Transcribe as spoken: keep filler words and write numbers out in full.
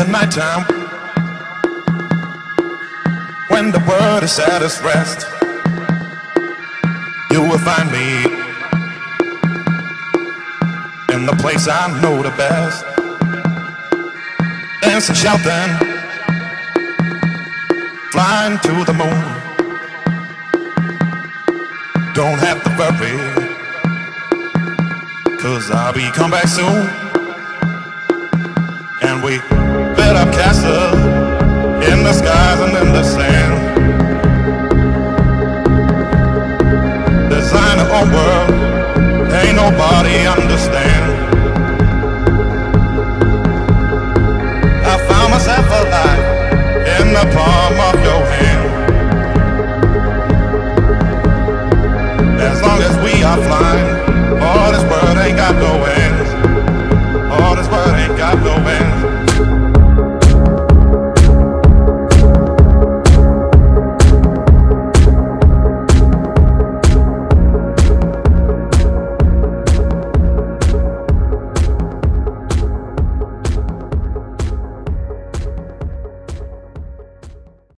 nighttime, when the world is at its rest, you will find me in the place I know the best, dancing, shouting, flying to the moon. Don't have to worry, 'cause I'll be come back soon. And we built up castles in the skies and in the sand, design our own world, ain't nobody understand. I found myself alive in the palm of your hand. As long as we are flying,